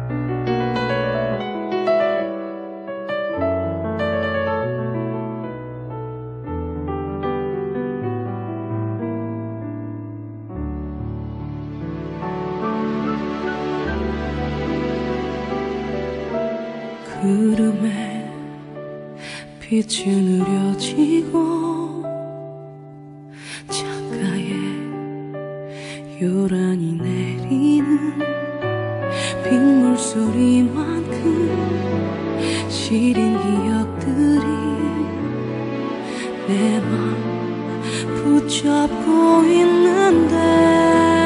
구름에 빛이 느려지고 창가에 요란히 내리는 빗물 소리만큼 시린 기억들이 내 맘 붙잡고 있는데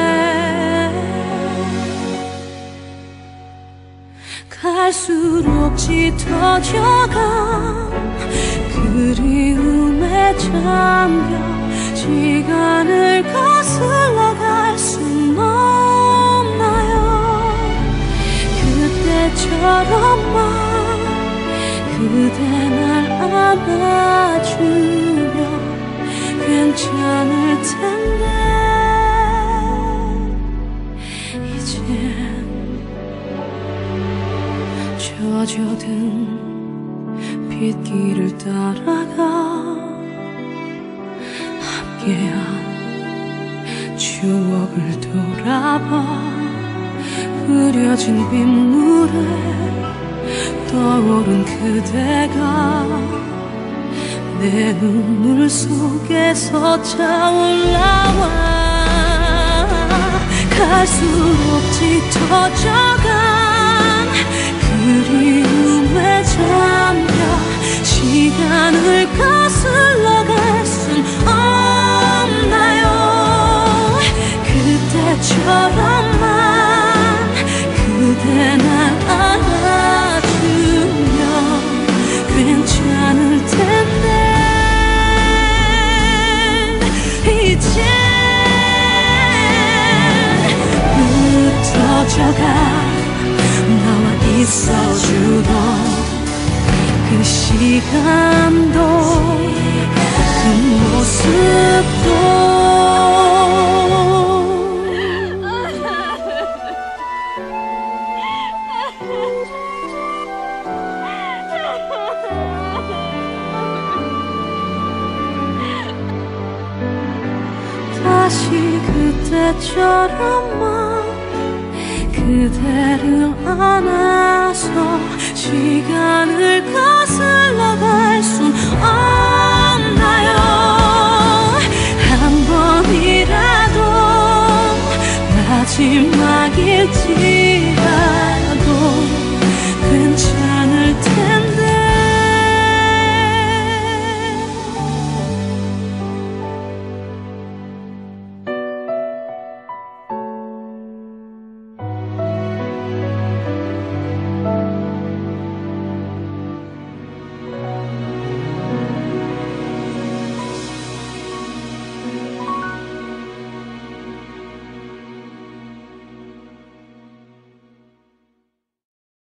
갈수록 짙어져간 그리움에 잠겨 시간을 거슬러 갈 순 없나요? 그때처럼만 그대 날 안아주면 괜찮을 텐데 이젠 젖어든 빗길을 따라가 함께한 추억을 돌아봐 흐려진 빗물에 떠오른 그대가 내 눈물 속에서 차올라와 갈수록 짙어져간 그리움에 잠겨 시간을 거슬러 갈 순 없나요? 그때처럼만 그대 날 안아주면 괜찮을 텐데 이제 흩어져가 나와 있어주던 그 시간도 그 모습도 다시 그때처럼만 그대를 안아서 시간을 거슬러 갈 순 없나요?